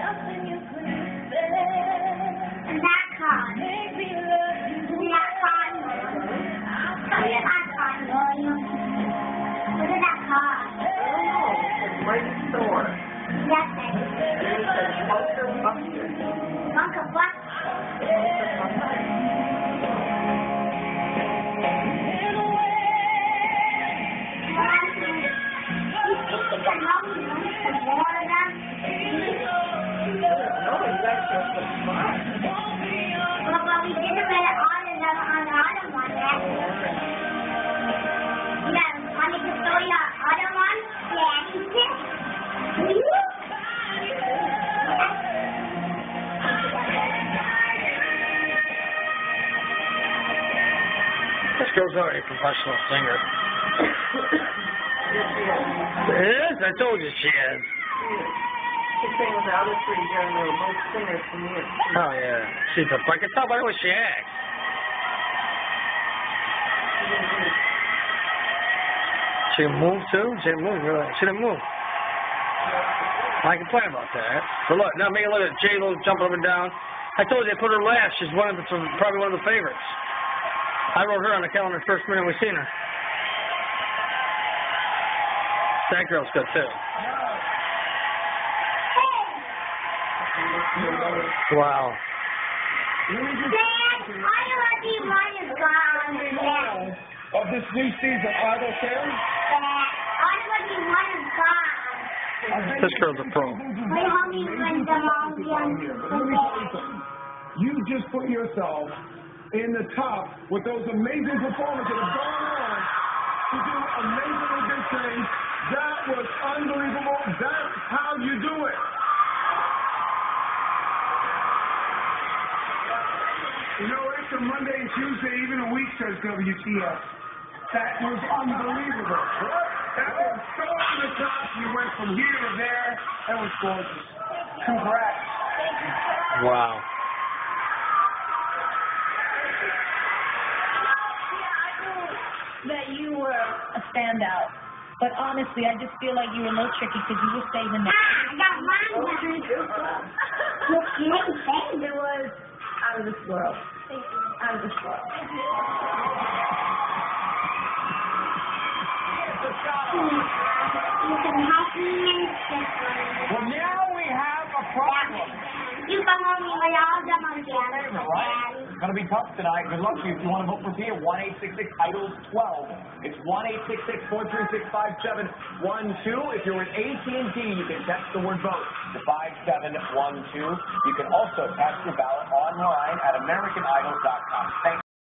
And that card. That card. Look at that card, William. Look at that card. Right store. Yes, it. There's a Bunker Buster. Bunker Buster. This girl's already a professional singer. It is? I told you she is. She sang with the other three during they were both singers to me. Oh, yeah. She's a, I can tell by the way she acts. She can move, too? She didn't move, really. She didn't move. I complain about that. So, look, now make a look at J-Lo jumping up and down. I told you I put her last. She's probably one of the favorites. I wrote her on the calendar the first minute we seen her. That girl's good, too. Wow. Of this new season, Idol Sam? This girl's a pro. You just put yourself in the top with those amazing performers that have gone on to do amazingly big things. That was unbelievable. That's how you do it. You know, after Monday and Tuesday, even a week, says WTF. That was unbelievable. That was so over the top. You went from here to there. That was gorgeous. Congrats. Wow. That you were a standout. But honestly, I just feel like you were a little tricky because you were saving that. I got mine. It was out of this world. Out of this world. You can help me in this one. Well, now we have a problem. You come on me with all the money. Right. It's going to be tough tonight. Good luck to you. If you want to vote for Tia, 1-866-IDOLS-12. It's 1-866-436-5712. If you're with AT&T, you can text the word vote to 5712. You can also cast your ballot online at AmericanIdol.com. Thanks.